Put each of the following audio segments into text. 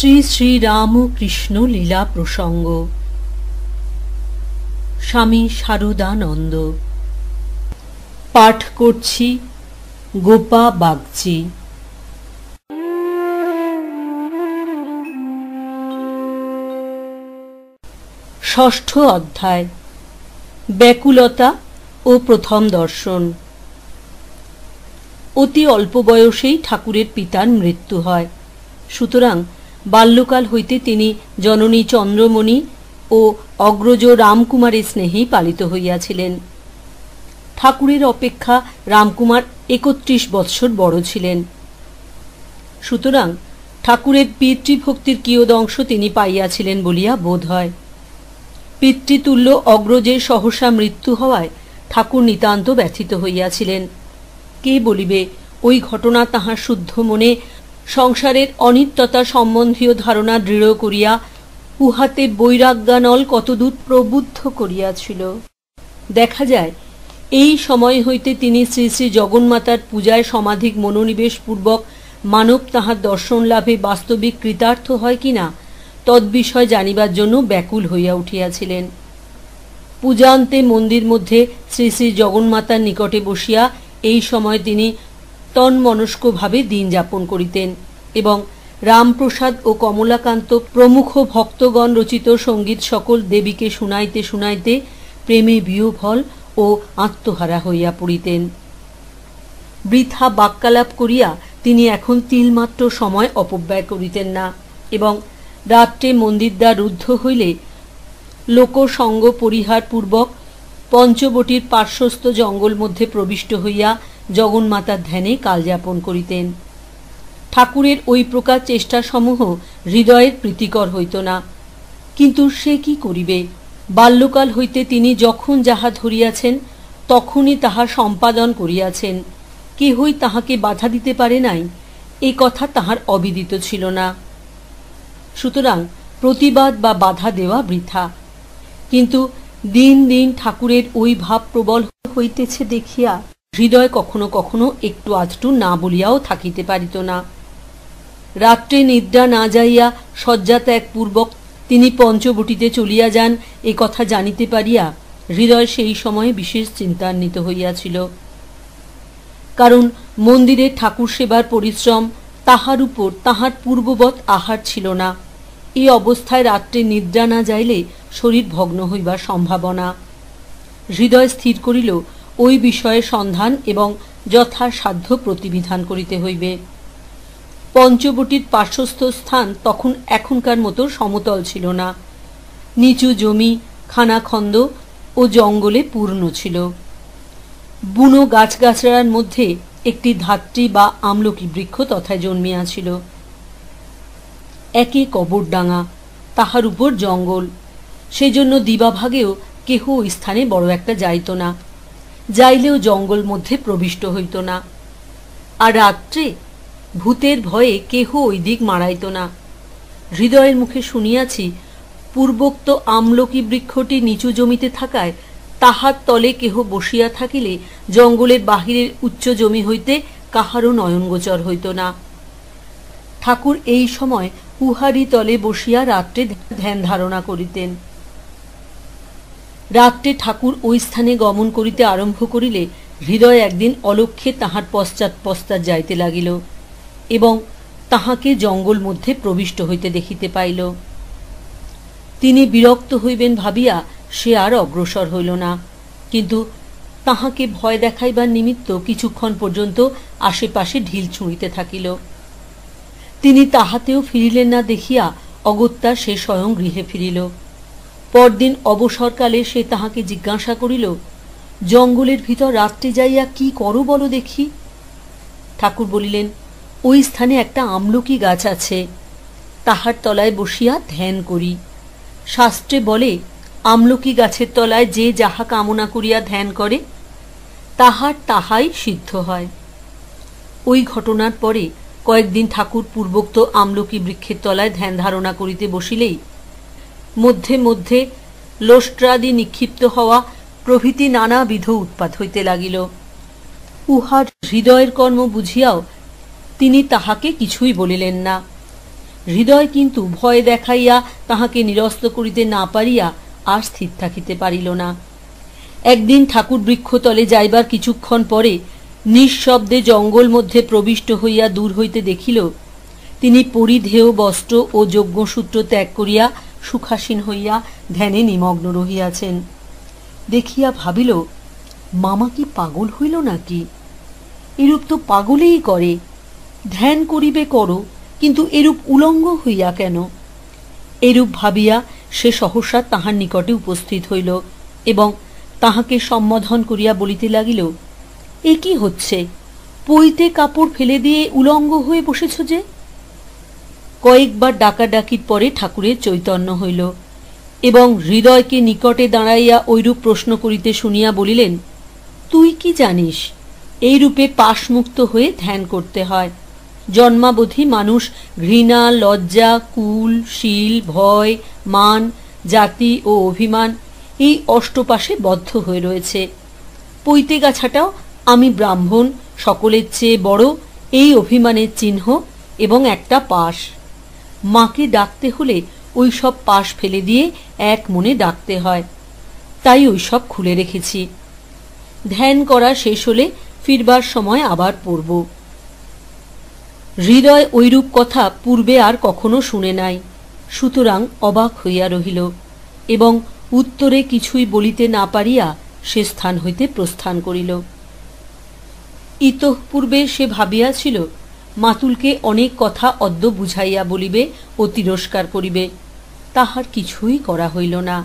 শ্রী শ্রী রামকৃষ্ণ লীলা প্রসঙ্গ। স্বামী শারদানন্দ। পাঠ করছি গোপা বাগচি। ষষ্ঠ অধ্যায়, ব্যাকুলতা ও প্রথম দর্শন। অতি অল্প বয়সেই ঠাকুরের পিতার মৃত্যু হয়। সুতরাং বাল্যকাল হইতে তিনি জননী চন্দ্রমণি ও অগ্রজ রামকুমারের স্নেহেই পালিত হইয়াছিলেন। ঠাকুরের অপেক্ষা রামকুমার 31 বৎসর বড় ছিলেন। সুতরাং ঠাকুরের পিতৃভক্তির কিয়দংশ তিনি পাইয়াছিলেন বলিয়া বোধ হয়। পিতৃতুল্য অগ্রজের সহসা মৃত্যু হওয়ায় ঠাকুর নিতান্ত ব্যথিত হইয়াছিলেন। কে বলিবে ওই ঘটনা তাহার শুদ্ধ মনে সংসারের অনিত্যতা সম্বন্ধীয় ধারণা দৃঢ় করিয়া উহাতে বৈরাগ্যানল কতদূর প্রবুদ্ধ করিয়াছিল। দেখা যায় এই সময় হইতে তিনি শ্রী শ্রী জগন্মাতার পূজায় সমাধিক মনোনিবেশ পূর্বক মানব তাহার দর্শন লাভে বাস্তবিক কৃতার্থ হয় কিনা তদ্বিষয় জানিবার জন্য ব্যাকুল হইয়া উঠিয়াছিলেন। পূজান্তে মন্দির মধ্যে শ্রী শ্রী জগন্মাতার নিকটে বসিয়া এই সময় তিনি তন্মনস্কভাবে দিন যাপন করিতেন এবং রামপ্রসাদ ও কমলাকান্ত প্রমুখ ভক্তগণ রচিত সঙ্গীত সকল দেবীকে শুনাইতে শুনাইতে প্রেমে বিহ্বল ও আত্মহারা হইয়া পড়িতেন। বৃথা বাক্যালাপ করিয়া তিনি এখন তিলমাত্র সময় অপব্যয় করিতেন না এবং রাত্রে মন্দিরদ্বার রুদ্ধ হইলে লোকসঙ্গ পরিহার পূর্বক পঞ্চবটির পার্শ্বস্থ জঙ্গল মধ্যে প্রবিষ্ট হইয়া জগন্মাতার ধ্যানে কালযাপন করিতেন। ঠাকুরের ওই প্রকার চেষ্টাসমূহ হৃদয়ের প্রীতিকর হইত না, কিন্তু সে কি করিবে? বাল্যকাল হইতে তিনি যখন যাহা ধরিয়াছেন তখনই তাহা সম্পাদন করিয়াছেন। কেহই তাহাকে বাধা দিতে পারে নাই, এ কথা তাহার অবিদিত ছিল না। সুতরাং প্রতিবাদ বা বাধা দেওয়া বৃথা। কিন্তু দিন দিন ঠাকুরের ওই ভাব প্রবল হইতেছে দেখিয়া হৃদয় কখনো কখনো একটু আধটু না বলিয়াও থাকিতে পারিত না। রাত্রে নিদ্রা না যাইয়া শয্যা ত্যাগ পূর্বক তিনি পঞ্চবটিতে চলিয়া যান এ কথা জানিতে পারিয়া হৃদয় সেই সময়ে বিশেষ চিন্তান্বিত হইয়াছিল। কারণ মন্দিরে ঠাকুর সেবার পরিশ্রম, তাহার উপর তাহার পূর্ববৎ আহার ছিল না। এই অবস্থায় রাত্রে নিদ্রা না যাইলে শরীর ভগ্ন হইবার সম্ভাবনা। হৃদয় স্থির করিল ওই বিষয়ে সন্ধান এবং যথাসাধ্য প্রতিবিধান করিতে হইবে। পঞ্চবটির পার্শ্বস্থ স্থান তখন এখনকার মতো সমতল ছিল না, নিচু জমি, খানাখন্দ ও জঙ্গলে পূর্ণ ছিল। বুনো গাছগাছড়ার মধ্যে একটি ধাত্রী বা আমলকি বৃক্ষ তথায় জন্মিয়াছিল। একে কবরডাঙ্গা, তাহার উপর জঙ্গল, সেজন্য দিবাভাগেও কেহ ওই স্থানে বড় একটা যাইত না, যাইলেও জঙ্গল মধ্যে প্রবিষ্ট হইত না। আর রাত্রে ভূতের ভয়ে কেহ ওই দিক মারাইত না। হৃদয়ের মুখে শুনিয়াছি পূর্বোক্ত আমলকি বৃক্ষটি নিচু জমিতে থাকায় তাহার তলে কেহ বসিয়া থাকিলে জঙ্গলের বাহিরের উচ্চ জমি হইতে কাহারও নয়নগোচর হইত না। ঠাকুর এই সময় উহারি তলে বসিয়া রাত্রে ধ্যান ধারণা করিতেন। রাত্রে ঠাকুর ওই স্থানে গমন করিতে আরম্ভ করিলে হৃদয় একদিন অলক্ষ্যে তাহার পশ্চাৎ পশ্চাৎ যাইতে লাগিল এবং তাহাকে জঙ্গল মধ্যে প্রবিষ্ট হইতে দেখিতে পাইল। তিনি বিরক্ত হইবেন ভাবিয়া সে আর অগ্রসর হইল না, কিন্তু তাহাকে ভয় দেখাইবার নিমিত্ত কিছুক্ষণ পর্যন্ত আশেপাশে ঢিল ছুঁড়িতে থাকিল। তিনি তাহাতেও ফিরিলেন না দেখিয়া অগত্যা সে স্বয়ং গৃহে ফিরিল। পরদিন অবসরকালে সে তাহাকে জিজ্ঞাসা করিল, জঙ্গলের ভিতর রাত্রে যাইয়া কি করো বলো দেখি? ঠাকুর বলিলেন, ওই স্থানে একটা আমলকি গাছ আছে, তাহার তলায় বসিয়া ধ্যান করি। শাস্ত্রে বলে আমলকি গাছের তলায় যে যাহা কামনা করিয়া ধ্যান করে তাহার তাহাই সিদ্ধ হয়। ওই ঘটনার পরে কয়েকদিন ঠাকুর পূর্বোক্ত আমলকি বৃক্ষের তলায় ধ্যান ধারণা করিতে বসিলেই মধ্যে মধ্যে লোষ্ট্রাদি নিক্ষিপ্ত হওয়া প্রভৃতি নানাবিধ উৎপাত হইতে লাগিল। উহার হৃদয়ের কর্ম বুঝিয়াও তিনি তাহাকে কিছুই বলিলেন না। হৃদয় কিন্তু ভয় দেখাইয়া তাহাকে নিরস্ত করিতে না পারিয়া আর স্থির থাকিতে পারিল না। একদিন ঠাকুর বৃক্ষতলে যাইবার কিছুক্ষণ পরে নিঃশব্দে জঙ্গল মধ্যে প্রবিষ্ট হইয়া দূর হইতে দেখিল তিনি পরিধেয় বস্ত্র ও যজ্ঞসূত্র ত্যাগ করিয়া সুখাসীন হইয়া ধ্যানে নিমগ্ন রহিয়াছেন। দেখিয়া ভাবিল, মামা কি পাগল হইল নাকি? এরূপ তো পাগলেই করে। ধ্যান করিবে করো, কিন্তু এরূপ উলঙ্গ হইয়া কেন? এরূপ ভাবিয়া সে সহসা তাহার নিকটে উপস্থিত হইল এবং তাহাকে সম্বোধন করিয়া বলিতে লাগিল, এ কি হচ্ছে? পইতে কাপড় ফেলে দিয়ে উলঙ্গ হয়ে বসেছ যে? কয়েকবার ডাকাডাকির পরে ঠাকুরের চৈতন্য হইল এবং হৃদয়কে নিকটে দাঁড়াইয়া ঐরূপ প্রশ্ন করিতে শুনিয়া বলিলেন, তুই কি জানিস এই রূপে পাশমুক্ত হয়ে ধ্যান করতে হয়? জন্মাবধি মানুষ ঘৃণা, লজ্জা, কুল, শীল, ভয়, মান, জাতি ও অভিমান এই অষ্টপাশে বদ্ধ হয়ে রয়েছে। পৈতে গাছাটাও আমি ব্রাহ্মণ, সকলের চেয়ে বড়, এই অভিমানের চিহ্ন এবং একটা পাশ। মাকে ডাকতে হলে ওই সব পাশ ফেলে দিয়ে এক মনে ডাকতে হয়, তাই ওই সব খুলে রেখেছি। ধ্যান করা শেষ হলে ফিরবার সময় আবার পড়ব। হৃদয় ঐরূপ কথা পূর্বে আর কখনো শুনে নাই, সুতরাং অবাক হইয়া রহিল এবং উত্তরে কিছুই বলিতে না পারিয়া সে স্থান হইতে প্রস্থান করিল। ইতঃপূর্বে সে ভাবিয়াছিল মাতুলকে অনেক কথা অদ্য বুঝাইয়া বলিবে ও তিরস্কার করিবে, তাহার কিছুই করা হইল না।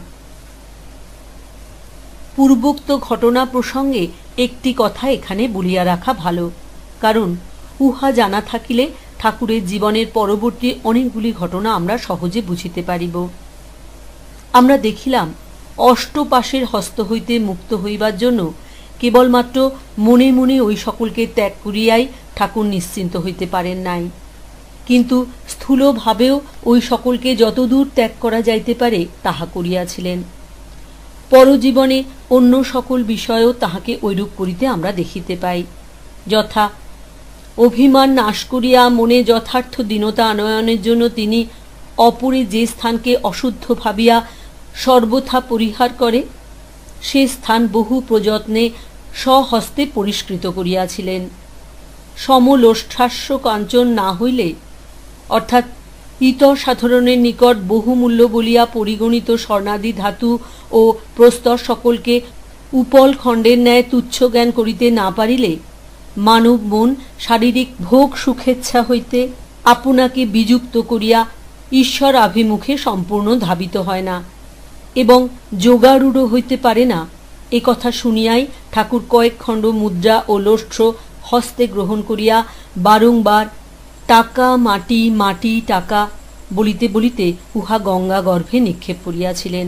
পূর্বোক্ত ঘটনা প্রসঙ্গে একটি কথা এখানে বলিয়া রাখা ভালো, কারণ উহা জানা থাকিলে ঠাকুরের জীবনের পরবর্তী অনেকগুলি ঘটনা আমরা সহজে বুঝিতে পারিব। আমরা দেখিলাম অষ্টপাশের হস্ত হইতে মুক্ত হইবার জন্য কেবলমাত্র মনে মনে ওই সকলকে ত্যাগ করিয়াই ঠাকুর নিশ্চিন্ত হইতে পারেন নাই, কিন্তু স্থূলভাবেও ওই সকলকে যতদূর ত্যাগ করা যাইতে পারে তাহা করিয়াছিলেন। পরজীবনে অন্য সকল বিষয়েও তাহাকে ঐরূপ করিতে আমরা দেখিতে পাই। যথা অভিমান নাশ করিয়া মনে যথার্থ দীনতা আনয়নের জন্য তিনি অপরে যে স্থানকে অশুদ্ধ ভাবিয়া সর্বথা পরিহার করে, সে স্থান বহু প্রযত্নে স্বহস্তে পরিষ্কৃত করিয়াছিলেন। সমলোষ্ঠাস্য কাঞ্চন না হইলে, অর্থাৎ ইতর সাধারণের নিকট বহুমূল্য বলিয়া পরিগণিত স্বর্ণাদি ধাতু ও প্রস্তর সকলকে উপল খণ্ডের ন্যায় তুচ্ছ জ্ঞান করিতে না পারিলে মানব মন শারীরিক ভোগ সুখেচ্ছা হইতে আপনাকে বিযুক্ত করিয়া ঈশ্বর আভিমুখে সম্পূর্ণ ধাবিত হয় না এবং যোগারূঢ় হইতে পারে না। এ কথা শুনিয়াই ঠাকুর কয়েক খণ্ড মুদ্রা ও লোষ্ঠ হস্তে গ্রহণ করিয়া বারংবার টাকা মাটি, মাটি টাকা বলিতে বলিতে উহা গঙ্গা গর্ভে নিক্ষেপ করিয়াছিলেন।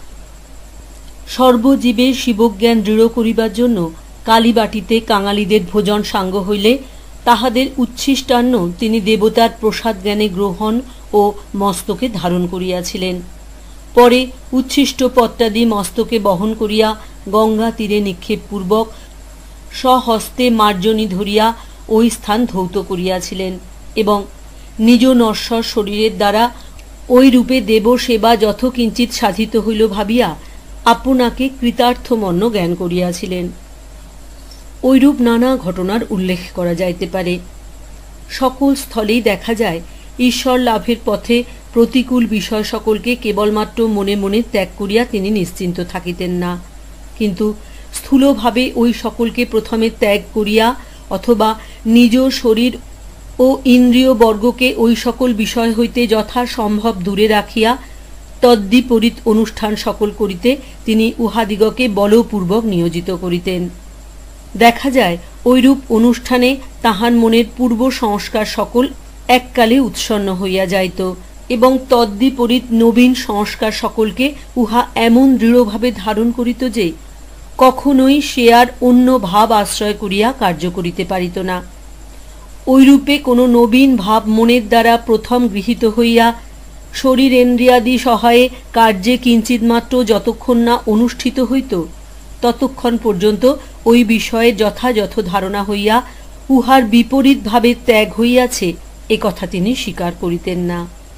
সর্বজীবের শিবজ্ঞান দৃঢ় করিবার জন্য কালীবাটিতে কাঙালিদের ভোজন সাঙ্গ হইলে তাহাদের উচ্ছিষ্টান্ন তিনি দেবতার প্রসাদ জ্ঞানে গ্রহণ ও মস্তকে ধারণ করিয়াছিলেন। পরে উচ্ছিষ্ট পত্রাদি মস্তকে বহন করিয়া গঙ্গা তীরে নিক্ষেপপূর্বক স্বহস্তে মার্জনী ধরিয়া ওই স্থান ধৌত করিয়াছিলেন এবং নিজ নশ্বর শরীরের দ্বারা ওই রূপে দেব সেবা যথকিঞ্চিৎ সাধিত হইল ভাবিয়া আপনাকে কৃতার্থমন্য জ্ঞান করিয়াছিলেন। ঐরূপ নানা ঘটনার উল্লেখ করা যাইতে পারে। সকল স্থলেই দেখা যায় ঈশ্বর লাভের পথে প্রতিকূল বিষয় সকলকে কেবলমাত্র মনে মনে ত্যাগ করিয়া তিনি নিশ্চিন্ত থাকিতেন না, কিন্তু স্থূলভাবে ওই সকলকে প্রথমে ত্যাগ করিয়া অথবা নিজ শরীর ও ইন্দ্রিয় বর্গকে ওই সকল বিষয় হইতে যথাসম্ভব দূরে রাখিয়া তদ্বিপরীত অনুষ্ঠান সকল করিতে তিনি উহাদিগকে বলপূর্বক নিয়োজিত করিতেন। দেখা যায় ঐরূপ অনুষ্ঠানে তাহার মনের পূর্ব সংস্কার সকল এককালে উৎসন্ন হইয়া যাইত এবং তদ্বিপরীত নবীন সংস্কার সকলকে উহা এমন দৃঢ়ভাবে ধারণ করিত যে কখনোই সে আর অন্য ভাব আশ্রয় করিয়া কার্য করিতে পারিত না। ঐরূপে কোনো নবীন ভাব মনের দ্বারা প্রথম গৃহীত হইয়া শরীরেন্দ্রিয়াদি সহায়ে কার্যে কিঞ্চিৎমাত্র যতক্ষণ না অনুষ্ঠিত হইত ততক্ষণ পর্যন্ত ওই বিষয়ে যথাযথ ধারণা হইয়া উহার বিপরীতভাবে ত্যাগ হইয়াছে এ কথা তিনি স্বীকার করিতেন না।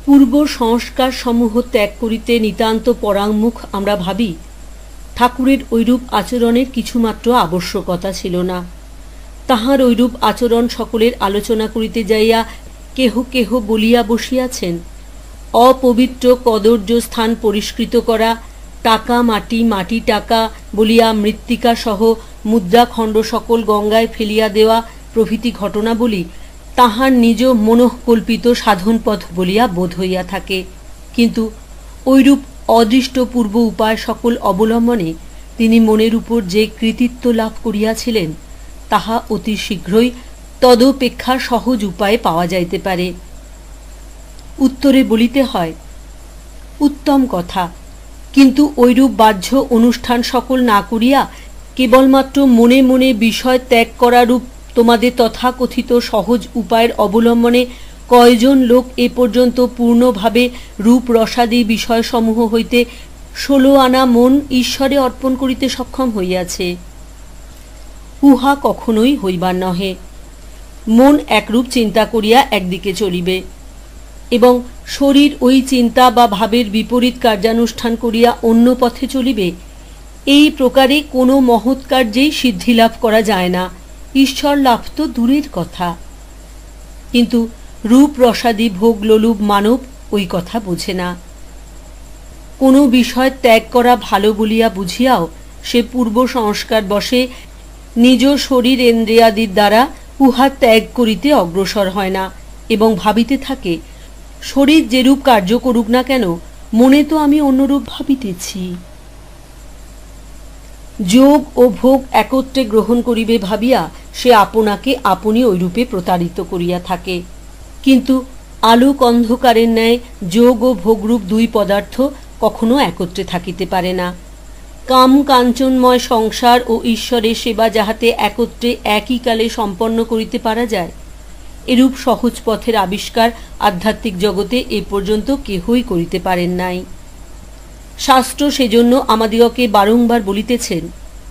পূর্ব সংস্কার সমূহ ত্যাগ করিতে নিতান্ত পরাঙ্মুখ আমরা ভাবি, ঠাকুরের ঐরূপ আচরণের কিছুমাত্র আবশ্যকতা ছিল না। তাহার ঐরূপ আচরণ সকলের আলোচনা করিতে যাইয়া কেহ কেহ বলিয়া বসিয়াছেন, অপবিত্র কদর্য স্থান পরিষ্কৃত করা, টাকা মাটি মাটি টাকা বলিয়া মৃত্তিকা সহ মুদ্রাখণ্ড সকল গঙ্গায় ফেলিয়া দেওয়া প্রভৃতি ঘটনাবলী তাহার নিজ মনঃকল্পিত সাধনপথ বলিয়া বোধ হইয়া থাকে। কিন্তু ঐরূপ অদৃষ্টপূর্ব উপায় সকল অবলম্বনে তিনি মনের উপর যে কৃতিত্ব লাভ করিয়াছিলেন, তাহা অতি শীঘ্রই তদপেক্ষা সহজ উপায়ে পাওয়া যাইতে পারে। উত্তরে বলিতে হয়, উত্তম কথা, কিন্তু ঐরূপ বাহ্য অনুষ্ঠান সকল না করিয়া কেবলমাত্র মনে মনে বিষয় ত্যাগ করারূপ তোমাদের তথাকথিত সহজ উপায়ের অবলম্বনে কয়জন লোক এ পর্যন্ত পূর্ণভাবে রূপ রসাদি বিষয়সমূহ হইতে 16 আনা মন ঈশ্বরে অর্পণ করিতে সক্ষম হইয়াছে? উহা কখনোই হইবার নহে। মন একরূপ চিন্তা করিয়া একদিকে চলিবে এবং শরীর ওই চিন্তা বা ভাবের বিপরীত কার্যানুষ্ঠান করিয়া অন্য পথে চলিবে। এই প্রকারে কোনো মহৎ কার্যেই সিদ্ধিলাভ করা যায় না, ঈশ্বর লাভ তো দূরের কথা। কিন্তু রূপ রসাদি ভোগ লোলুপ মানব ওই কথা বোঝে না। কোনো বিষয় ত্যাগ করা ভালো বলিয়া বুঝিয়াও সে পূর্ব সংস্কার বশে নিজ শরীর ইন্দ্রিয়াদির দ্বারা উহা ত্যাগ করিতে অগ্রসর হয় না এবং ভাবিতে থাকে, শরীর যেরূপ কার্য করুক না কেন, মনে তো আমি অন্যরূপ ভাবিতেছি। যোগ ও ভোগ একত্রে গ্রহণ করিবে ভাবিয়া সে আপনাকে আপনি ঐরূপে প্রতারিত করিয়া থাকে। কিন্তু আলোক অন্ধকারের ন্যায় যোগ ও ভোগরূপ দুই পদার্থ কখনো একত্রে থাকিতে পারে না। কাম কাঞ্চনময় সংসার ও ঈশ্বরের সেবা যাহাতে একত্রে একই কালে সম্পন্ন করিতে পারা যায়, এরূপ সহজ পথের আবিষ্কার আধ্যাত্মিক জগতে এ পর্যন্ত কেহই করিতে পারেন নাই। শাস্ত্র সেজন্য আমাদিগকে বারংবার বলিতেছেন,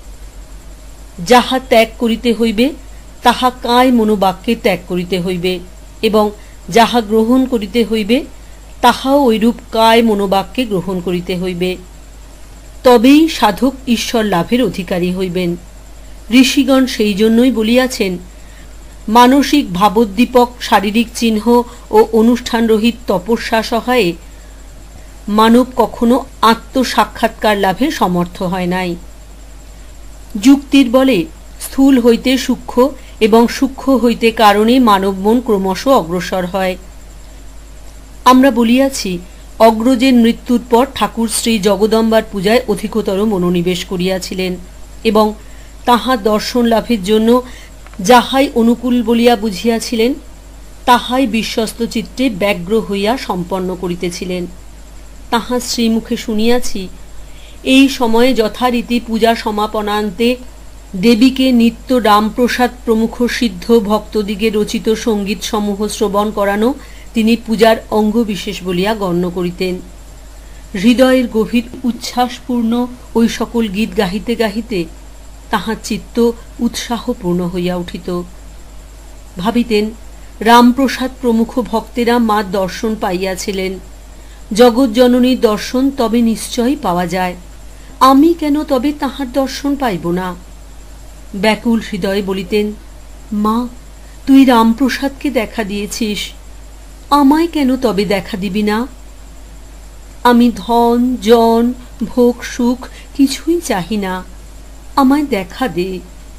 যাহা ত্যাগ করিতে হইবে তাহা কায় মনোবাক্যে ত্যাগ করিতে হইবে, এবং যাহা গ্রহণ করিতে হইবে তাহাও ঐরূপ কায় মনোবাক্যে গ্রহণ করিতে হইবে। তবেই সাধক ঈশ্বর লাভের অধিকারী হইবেন। ঋষিগণ সেই জন্যই বলিয়াছেন, মানসিক ভাবোদ্দীপক শারীরিক চিহ্ন ও অনুষ্ঠানরহিত তপস্যা সহায়ে মানব কখনো আত্মসাক্ষাৎকার লাভে সমর্থ হয় নাই। যুক্তির বলে স্থূল হইতে সূক্ষ্ম এবং সূক্ষ্ম হইতে কারণে মানব মন ক্রমশ অগ্রসর হয়। আমরা বলিয়াছি, অগ্রজের মৃত্যুর পর ঠাকুর শ্রী জগদম্বার পূজায় অধিকতর মনোনিবেশ করিয়াছিলেন এবং তাহার দর্শন লাভের জন্য যাহাই অনুকূল বলিয়া বুঝিয়াছিলেন তাহাই বিশ্বস্ত চিত্তে ব্যগ্র হইয়া সম্পন্ন করিতেছিলেন। তাহার শ্রীমুখে শুনিয়াছি, এই সময়ে যথারীতি পূজা সমাপনান্তে দেবীকে নিত্য রামপ্রসাদ প্রমুখ সিদ্ধ ভক্তদিগে রচিত সঙ্গীত সমূহ শ্রবণ করানো তিনি পূজার অঙ্গবিশেষ বলিয়া গণ্য করিতেন। হৃদয়ের গভীর উচ্ছ্বাসপূর্ণ ওই সকল গীত গাহিতে গাহিতে তাহার চিত্ত উৎসাহপূর্ণ হইয়া উঠিত। ভাবিতেন, রামপ্রসাদ প্রমুখ ভক্তেরা মার দর্শন পাইয়াছিলেন, জগৎজননীর দর্শন তবে নিশ্চয়ই পাওয়া যায়, আমি কেন তবে তাহার দর্শন পাইব না? ব্যাকুল হৃদয়ে বলিতেন, মা, তুই রামপ্রসাদকে দেখা দিয়েছিস, আমায় কেন তবে দেখা দিবি না? আমি ধন জন ভোগ সুখ কিছুই চাহি না, আমায় দেখা দে।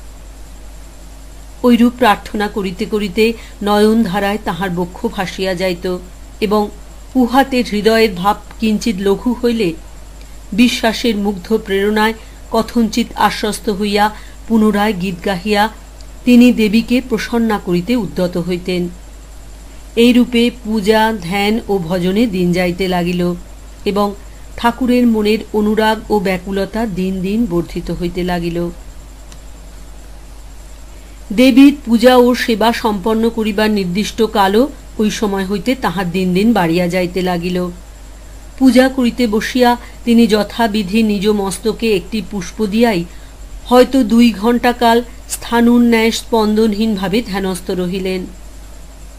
ঐরূপ প্রার্থনা করিতে করিতে নয়ন ধারায় তাহার বক্ষ ভাসিয়া যাইত এবং উহাতে হৃদয়ের ভাব কিঞ্চিত লঘু হইলে বিশ্বাসের মুগ্ধ প্রেরণায় কথঞ্চিত আশ্বস্ত হইয়া পুনরায় গীত গাহিয়া তিনি দেবীকে প্রসন্না করিতে উদ্যত হইতেন। এইরূপে পূজা ধ্যান ও ভজনে দিন যাইতে লাগিল এবং ঠাকুরের মনের অনুরাগ ও ব্যাকুলতা দিন দিন বর্ধিত হইতে লাগিল। দেবীর পূজা ও সেবা সম্পন্ন করিবার নির্দিষ্ট কালও ওই সময় হইতে তাহার দিন দিন বাড়িয়া যাইতে লাগিল। পূজা করিতে বসিয়া তিনি যথাবিধি নিজ মস্তকে একটি পুষ্প দিয়াই হয়তো 2 ঘণ্টা কাল স্থানুন্যায় স্পন্দনহীনভাবে ধ্যানস্থ রহিলেন।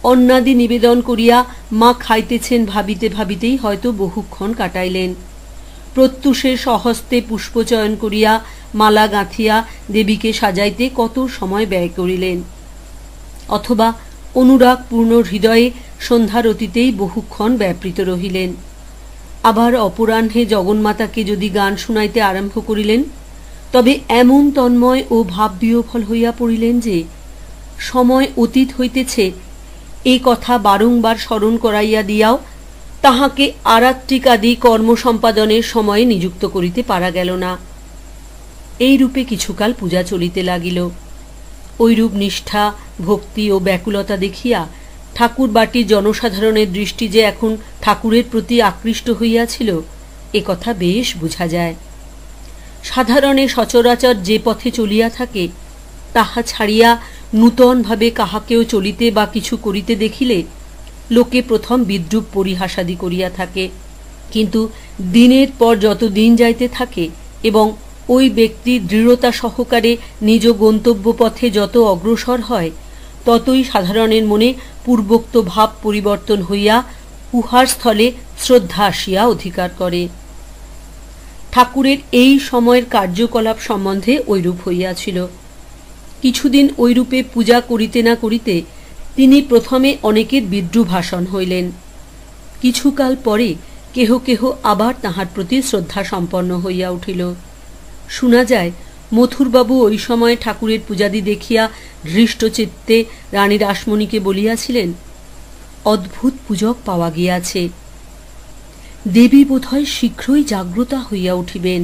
অন্নাদি নিবেদন করিয়া মা খাইতেছেন ভাবিতে ভাবিতেই হয়তো বহুক্ষণ কাটাইলেন। প্রত্যুষে স্বহস্তে পুষ্পচয়ন করিয়া মালা গাঁথিয়া দেবীকে সাজাইতে কত সময় ব্যয় করিলেন, অথবা অনুরাগপূর্ণ হৃদয়ে সন্ধ্যারতিতেই বহুক্ষণ ব্যাপৃত রহিলেন। আবার অপরাহ্নে জগন্মাতাকে যদি গান শুনাইতে আরম্ভ করিলেন, তবে এমন তন্ময় ও ভাববিহ্বল হইয়া পড়িলেন যে সময় অতীত হইতেছে এই কথা বারংবার স্মরণ করাইয়া দিয়াও তাহাকে আরাত্রিকাদি কর্ম সম্পাদনের সময়ে নিযুক্ত করিতে পারা গেল না। এই রূপে কিছুকাল পূজা চলিতে লাগিল। ঐরূপ নিষ্ঠা, ভক্তি ও ব্যাকুলতা দেখিয়া ঠাকুর বাটির জনসাধারণের দৃষ্টি যে এখন ঠাকুরের প্রতি আকৃষ্ট হইয়াছিল, এ কথা বেশ বোঝা যায়। সাধারণে সচরাচর যে পথে চলিয়া থাকে, তাহা ছাড়িয়া নূতনভাবে কাহাকেও চলিতে বা কিছু করিতে দেখিলে লোকে প্রথম বিদ্রূপ পরিহাসাদি করিয়া থাকে। কিন্তু দিনের পর যত দিন যাইতে থাকে এবং ওই ব্যক্তি দৃঢ়তা সহকারে নিজ গন্তব্য পথে যত অগ্রসর হয়, ততই সাধারণের মনে পূর্বোক্ত ভাব পরিবর্তন হইয়া উহার স্থলে শ্রদ্ধা আসিয়া অধিকার করে। ঠাকুরের এই সময়ের কার্যকলাপ সম্বন্ধে ঐরূপ হইয়াছিল। কিছুদিন ঐরূপে পূজা করিতে না করিতে তিনি প্রথমে অনেকের বিদ্রূপ ভাষণ হইলেন। কিছুকাল পরে কেহ কেহ আবার তাহার প্রতি শ্রদ্ধা সম্পন্ন হইয়া উঠিল। শোনা যায়, মথুরবাবু ওই সময় ঠাকুরের পূজাদি দেখিয়া ধৃষ্টচিত্তে রানী রাসমণিকে বলিয়াছিলেন, অদ্ভুত পূজক পাওয়া গিয়াছে, দেবী বোধহয় শীঘ্রই জাগ্রতা হইয়া উঠিবেন।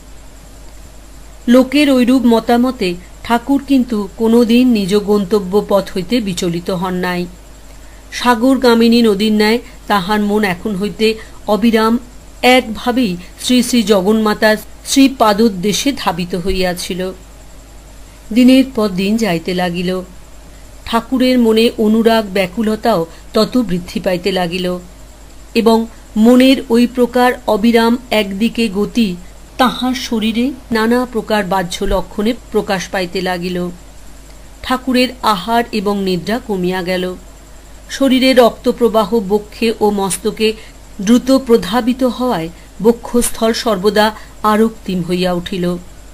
লোকের ঐরূপ মতামতে ঠাকুর কিন্তু কোনোদিন নিজ গন্তব্য পথ হইতে বিচলিত হন নাই। সাগরগামিনী নদীর ন্যায় তাহার মন এখন হইতে অবিরাম একভাবেই শ্রী শ্রী জগন্মাতার শ্রীপাদোদ্দেশে ধাবিত হইয়াছিল। দিনের পর দিন যাইতে লাগিল। ঠাকুরের মনে অনুরাগ ব্যাকুলতাও তত বৃদ্ধি পাইতে লাগিল এবং মনের ওই প্রকার অবিরাম একদিকে গতি তাহার শরীরে নানা প্রকার বাহ্য লক্ষণে প্রকাশ পাইতে লাগিল। ঠাকুরের আহার এবং নিদ্রা কমিয়া গেল। শরীরে রক্তপ্রবাহ বক্ষে ও মস্তকে দ্রুত প্রধাবিত হওয়ায় বক্ষস্থল সর্বদা আরক্তিম হইয়া উঠিল।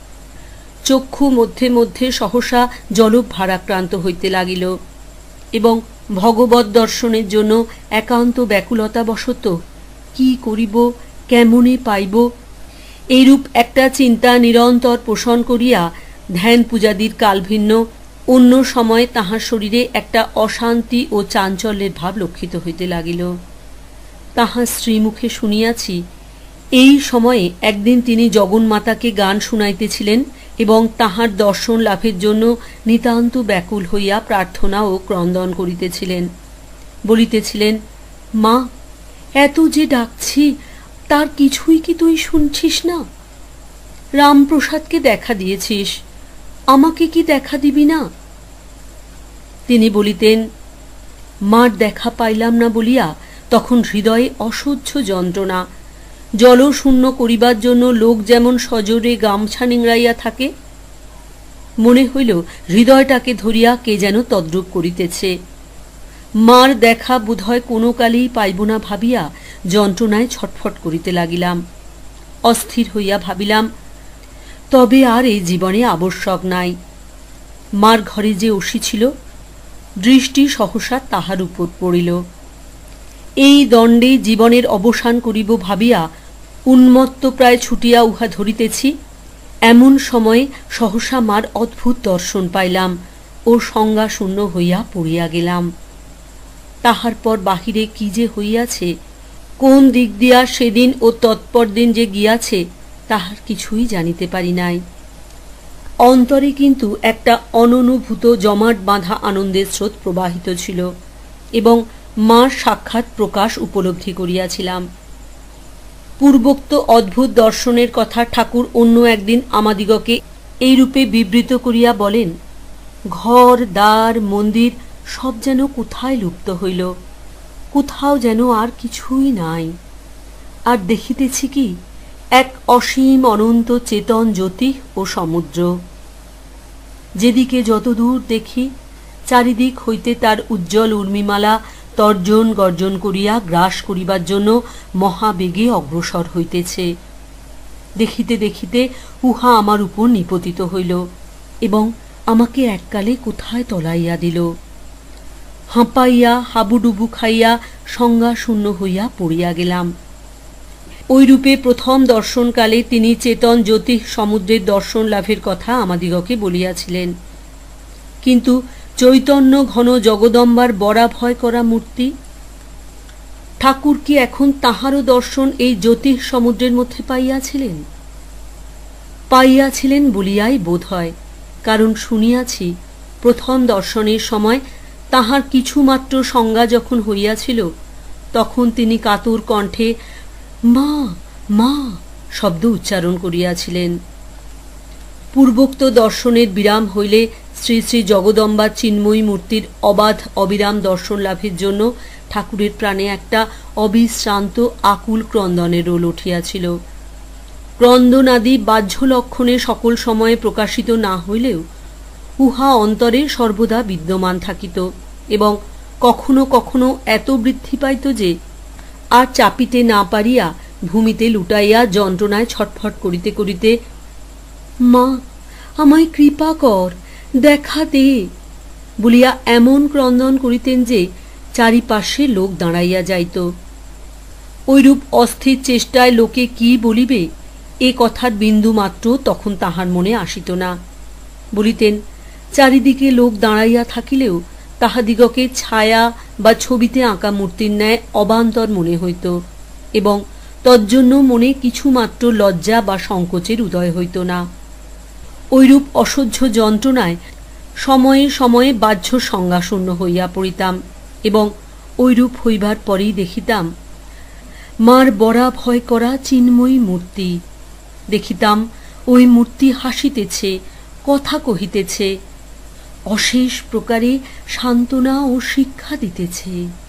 চক্ষু মধ্যে মধ্যে সহসা জলভারাক্রান্ত হইতে লাগিল এবং ভগবৎ দর্শনের জন্য একান্ত ব্যাকুলতাবশত কি করিব, কেমনে পাইব, এইরূপ একটা চিন্তা নিরন্তর পোষণ করিয়া ধ্যান পূজাদির কালভিন্ন অন্য সময়ে তাহার শরীরে একটা অশান্তি ও চাঞ্চল্যের ভাব লক্ষিত হইতে লাগিল। তাহার শ্রীমুখে শুনিয়াছি, এই সময়ে একদিন তিনি জগন্মাতাকে গান শুনাইতেছিলেন এবং তাহার দর্শন লাভের জন্য নিতান্ত ব্যাকুল হইয়া প্রার্থনা ও ক্রন্দন করিতেছিলেন। বলিতেছিলেন, মা, এত যে ডাকছি তার কিছুই কি তুই শুনছিস না? রামপ্রসাদকে দেখা দিয়েছিস, আমাকে কি দেখা দিবি না? তিনি বলিতেন, মার দেখা পাইলাম না বলিয়া তখন হৃদয়ে অসহ্য যন্ত্রণা। জলশূন্য করিবার জন্য লোক যেমন সজোরে গামছা নিংড়াইয়া থাকে, মনে হইল হৃদয়টাকে ধরিয়া কে যেন তদ্রূপ করিতেছে। মার দেখা বোধহয় কোনো কালেই পাইব না ভাবিয়া যন্ত্রণায় ছটফট করিতে লাগিলাম। অস্থির হইয়া ভাবিলাম, তবে আর এই জীবনে আবশ্যক নাই। মার ঘরে যে অসি ছিল, দৃষ্টি সহসা তাহার উপর পড়িল। এই দণ্ডে জীবনের অবসান করিব ভাবিয়া উন্মত্ত প্রায় ছুটিয়া উহা ধরিতেছি, এমন সময়ে সহসা মার অদ্ভুত দর্শন পাইলাম ও সংজ্ঞা শূন্য হইয়া পড়িয়া গেলাম। তাহার পর বাহিরে কি যে হইয়াছে, কোন দিক দিয়া সেদিন ও তৎপর দিন যে গিয়াছে, তাহার কিছুই জানিতে পারি নাই। অন্তরে কিন্তু একটা অননুভূত জমাট বাঁধা আনন্দের স্রোত প্রবাহিত ছিল এবং মার সাক্ষাৎ প্রকাশ উপলব্ধি করিয়াছিলাম। পূর্বোক্ত অদ্ভুত দর্শনের কথা ঠাকুর অন্য একদিন আমাদিগকে এইরূপে বিবৃত করিয়া বলেন, ঘর দ্বার মন্দির সব যেন কোথায় লুপ্ত হইল, কোথাও যেন আর কিছুই নাই, আর দেখিতেছি কি এক অসীম অনন্ত চেতন জ্যোতি ও সমুদ্র। যেদিকে যত দূর দেখি চারিদিক হইতে তার উজ্জ্বল উর্মিমালা তর্জন গর্জন করিয়া গ্রাস করিবার জন্য মহাবেগে অগ্রসর হইতেছে। দেখিতে দেখিতে উহা আমার উপর নিপতিত হইল এবং আমাকে এককালে কোথায় তলাইয়া দিল। হাঁপাইয়া হাবুডুবু খাইয়া সংজ্ঞা শূন্য হইয়া পড়িয়া গেলাম। ওইরূপে প্রথম দর্শনকালে তিনি চেতন জ্যোতিষ সমুদ্রের দর্শন লাভের কথা আমাদিগকে বলিয়াছিলেন। কিন্তু চৈতন্য ঘন জগদম্বার বরা ভয় করা মূর্তি, ঠাকুর কি এখন তাহারও দর্শন এই জ্যোতিষ সমুদ্রের মধ্যে পাইয়াছিলেন বলিয়াই বোধ হয়। কারণ শুনিয়াছি প্রথম দর্শনের সময় তাহার কিছুমাত্র সংজ্ঞা যখন হইয়াছিল, তখন তিনি কাতর কণ্ঠে মা মা শব্দ উচ্চারণ করিয়াছিলেন। পূর্বোক্ত দর্শনের বিরাম হইলে শ্রী শ্রী জগদম্বা চিন্ময়ী মূর্তির অবাধ অবিরাম দর্শন লাভের জন্য ঠাকুরের প্রাণে একটা অবিশ্রান্ত আকুল ক্রন্দনের রোল উঠিয়াছিল। ক্রন্দনাদি বাহ্য লক্ষণে সকল সময়ে প্রকাশিত না হইলেও উহা অন্তরে সর্বদা বিদ্যমান থাকিত এবং কখনো কখনো এত বৃদ্ধি পাইত যে আর চাপিতে না পারিয়া ভূমিতে লুটাইয়া যন্ত্রণায় ছটফট করিতে করিতে মা আমায় কৃপা কর, দেখা দে বলিয়া এমন ক্রন্দন করিতেন যে চারিপাশে লোক দাঁড়াইয়া যাইত। ওইরূপ অস্থির চেষ্টায় লোকে কি বলিবে এ কথার বিন্দু মাত্র তখন তাহার মনে আসিত না। বলিতেন, চারিদিকে লোক দাঁড়াইয়া থাকিলেও তাহাদিগকে ছায়া বা ছবিতে আঁকা মূর্তির ন্যায় অবান্তর মনে হইত এবং তজ্জন্য মনে কিছুমাত্র লজ্জা বা সংকোচের উদয় হইত না। ওইরূপ অসহ্য যন্ত্রণায় সময়ে সময়ে বাহ্য সংজ্ঞাশূন্য হইয়া পড়িতাম এবং ওইরূপ হইবার পরেই দেখিতাম মার বরা ভয় করা চিন্ময়ী মূর্তি। দেখিতাম ওই মূর্তি হাসিতেছে, কথা কহিতেছে, অশেষ প্রকারে সান্ত্বনা ও শিক্ষা দিতেছে।